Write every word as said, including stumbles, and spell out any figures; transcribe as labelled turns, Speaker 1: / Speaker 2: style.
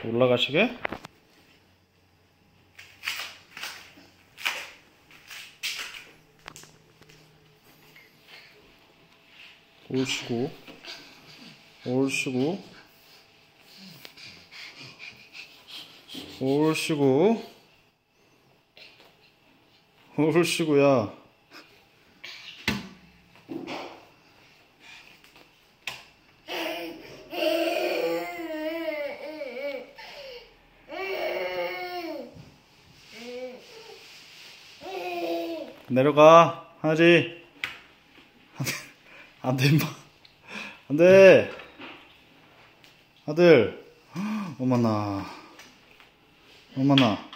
Speaker 1: 올라가시게? 옳시고 옳시고 옳시고 옳시고야. 내려가 하지. 안돼 임마 안돼 아들. 어머나 어머나